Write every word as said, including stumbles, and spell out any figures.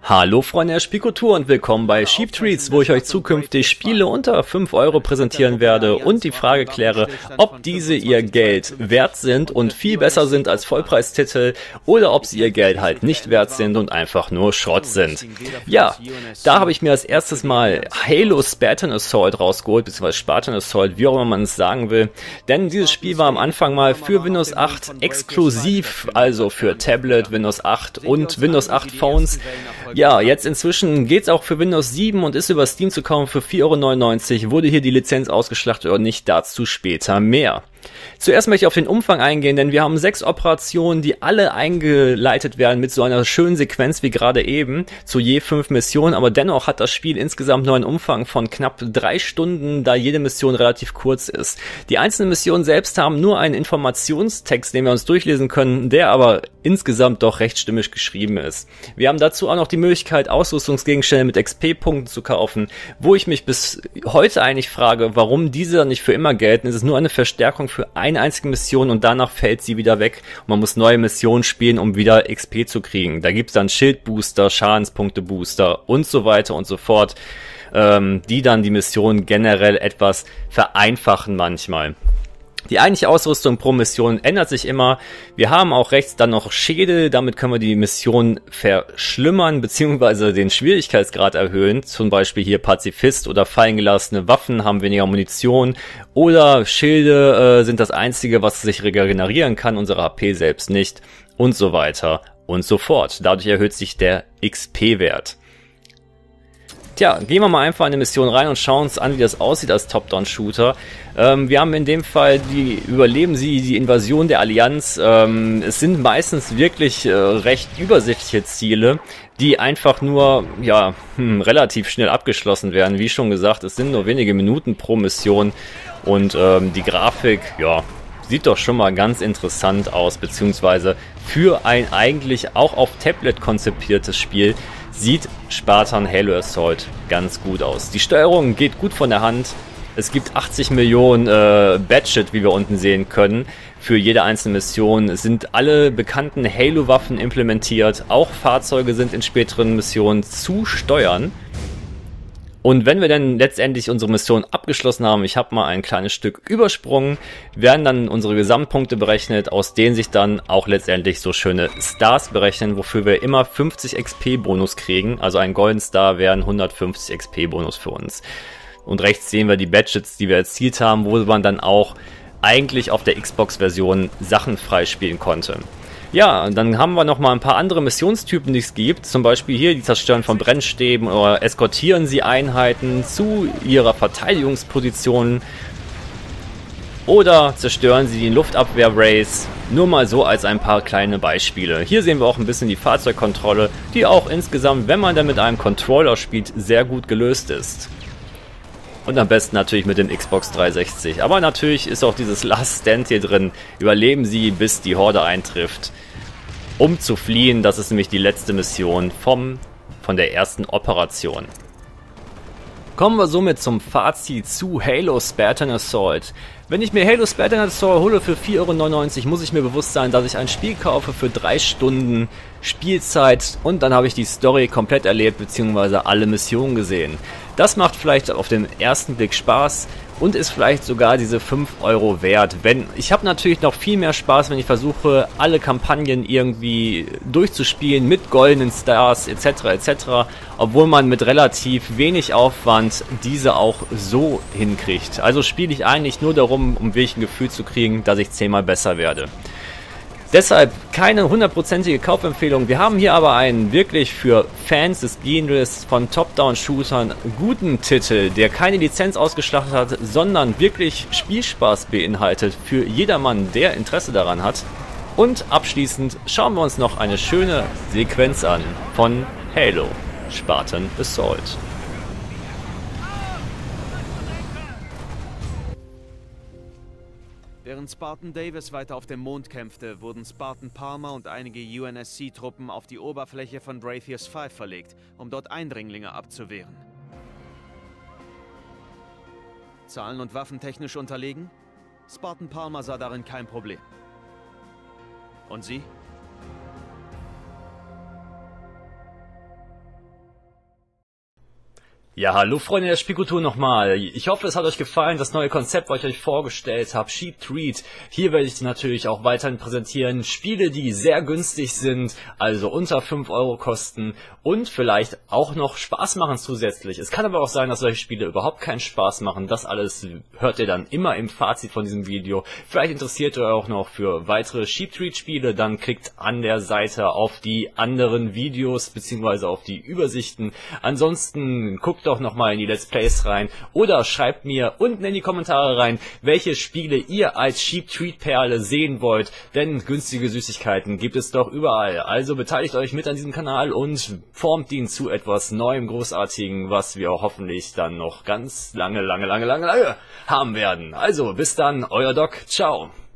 Hallo Freunde der Spielkultur und willkommen bei Sheep Treats, wo ich euch zukünftig Spiele unter fünf Euro präsentieren werde und die Frage kläre, ob diese ihr Geld wert sind und viel besser sind als Vollpreistitel oder ob sie ihr Geld halt nicht wert sind und einfach nur Schrott sind. Ja, da habe ich mir als erstes mal Halo Spartan Assault rausgeholt, beziehungsweise Spartan Assault, wie auch immer man es sagen will, denn dieses Spiel war am Anfang mal für Windows acht exklusiv, also für Tablet, Windows acht und Windows acht Phones. Ja, jetzt inzwischen geht's auch für Windows sieben und ist über Steam zu kaufen für vier Euro neunundneunzig. Wurde hier die Lizenz ausgeschlachtet oder nicht, dazu später mehr. Zuerst möchte ich auf den Umfang eingehen, denn wir haben sechs Operationen, die alle eingeleitet werden mit so einer schönen Sequenz wie gerade eben, zu je fünf Missionen, aber dennoch hat das Spiel insgesamt nur einen Umfang von knapp drei Stunden, da jede Mission relativ kurz ist. Die einzelnen Missionen selbst haben nur einen Informationstext, den wir uns durchlesen können, der aber insgesamt doch recht stimmig geschrieben ist. Wir haben dazu auch noch die Möglichkeit, Ausrüstungsgegenstände mit X P-Punkten zu kaufen, wo ich mich bis heute eigentlich frage, warum diese nicht für immer gelten. Es ist nur eine Verstärkung für eine einzige Mission und danach fällt sie wieder weg. Man muss neue Missionen spielen, um wieder X P zu kriegen. Da gibt's dann Schildbooster, Schadenspunkte-Booster und so weiter und so fort, ähm, die dann die Mission generell etwas vereinfachen manchmal. Die eigentliche Ausrüstung pro Mission ändert sich immer. Wir haben auch rechts dann noch Schädel, damit können wir die Mission verschlimmern bzw. den Schwierigkeitsgrad erhöhen. Zum Beispiel hier Pazifist oder fallen gelassene Waffen haben weniger Munition oder Schilde äh, sind das einzige, was sich regenerieren kann, unsere H P selbst nicht und so weiter und so fort. Dadurch erhöht sich der X P-Wert. Tja, gehen wir mal einfach in eine Mission rein und schauen uns an, wie das aussieht als Top-Down-Shooter. Ähm, wir haben in dem Fall die Überleben Sie die Invasion der Allianz. Ähm, es sind meistens wirklich äh, recht übersichtliche Ziele, die einfach nur ja hm, relativ schnell abgeschlossen werden. Wie schon gesagt, es sind nur wenige Minuten pro Mission und ähm, die Grafik, ja, sieht doch schon mal ganz interessant aus, beziehungsweise für ein eigentlich auch auf Tablet konzipiertes Spiel sieht Spartan Halo Assault ganz gut aus. Die Steuerung geht gut von der Hand. Es gibt achtzig Millionen äh, Badget, wie wir unten sehen können, für jede einzelne Mission. Es sind alle bekannten Halo-Waffen implementiert. Auch Fahrzeuge sind in späteren Missionen zu steuern. Und wenn wir dann letztendlich unsere Mission abgeschlossen haben, ich habe mal ein kleines Stück übersprungen, werden dann unsere Gesamtpunkte berechnet, aus denen sich dann auch letztendlich so schöne Stars berechnen, wofür wir immer fünfzig X P-Bonus kriegen. Also ein Golden Star wären hundertfünfzig X P-Bonus für uns. Und rechts sehen wir die Badges, die wir erzielt haben, wo man dann auch eigentlich auf der Xbox-Version Sachen freispielen konnte. Ja, dann haben wir noch mal ein paar andere Missionstypen, die es gibt. Zum Beispiel hier die Zerstören von Brennstäben oder eskortieren Sie Einheiten zu ihrer Verteidigungsposition oder zerstören Sie die Luftabwehr-Rays. Nur mal so als ein paar kleine Beispiele. Hier sehen wir auch ein bisschen die Fahrzeugkontrolle, die auch insgesamt, wenn man dann mit einem Controller spielt, sehr gut gelöst ist. Und am besten natürlich mit dem Xbox dreihundertsechzig. Aber natürlich ist auch dieses Last Stand hier drin. Überleben Sie, bis die Horde eintrifft. Um zu fliehen, das ist nämlich die letzte Mission vom, von der ersten Operation. Kommen wir somit zum Fazit zu Halo Spartan Assault. Wenn ich mir Halo Spartan Assault hole für vier Euro neunundneunzig, muss ich mir bewusst sein, dass ich ein Spiel kaufe für drei Stunden Spielzeit und dann habe ich die Story komplett erlebt bzw. alle Missionen gesehen. Das macht vielleicht auf den ersten Blick Spaß und ist vielleicht sogar diese fünf Euro wert. Wenn, ich habe natürlich noch viel mehr Spaß, wenn ich versuche, alle Kampagnen irgendwie durchzuspielen mit goldenen Stars et cetera et cetera, obwohl man mit relativ wenig Aufwand diese auch so hinkriegt. Also spiele ich eigentlich nur darum, um wirklich ein Gefühl zu kriegen, dass ich zehnmal besser werde. Deshalb keine hundertprozentige Kaufempfehlung. Wir haben hier aber einen wirklich für Fans des Genres von Top-Down-Shootern guten Titel, der keine Lizenz ausgeschlachtet hat, sondern wirklich Spielspaß beinhaltet für jedermann, der Interesse daran hat. Und abschließend schauen wir uns noch eine schöne Sequenz an von Halo Spartan Assault. Während Spartan Davis weiter auf dem Mond kämpfte, wurden Spartan Palmer und einige U N S C-Truppen auf die Oberfläche von Braithius fünf verlegt, um dort Eindringlinge abzuwehren. Zahlen- und waffentechnisch unterlegen? Spartan Palmer sah darin kein Problem. Und Sie? Ja, hallo Freunde der Spielkultur nochmal. Ich hoffe, es hat euch gefallen, das neue Konzept, was ich euch vorgestellt habe, Cheap Treat. Hier werde ich natürlich auch weiterhin präsentieren Spiele, die sehr günstig sind, also unter fünf Euro kosten und vielleicht auch noch Spaß machen zusätzlich. Es kann aber auch sein, dass solche Spiele überhaupt keinen Spaß machen. Das alles hört ihr dann immer im Fazit von diesem Video. Vielleicht interessiert ihr euch auch noch für weitere Cheap Treat Spiele, dann klickt an der Seite auf die anderen Videos bzw. auf die Übersichten. Ansonsten guckt doch nochmal in die Let's Plays rein oder schreibt mir unten in die Kommentare rein, welche Spiele ihr als Cheap Treat Perle sehen wollt, denn günstige Süßigkeiten gibt es doch überall. Also beteiligt euch mit an diesem Kanal und formt ihn zu etwas Neuem, Großartigen, was wir hoffentlich dann noch ganz lange, lange, lange, lange, lange haben werden. Also bis dann, euer Doc, ciao.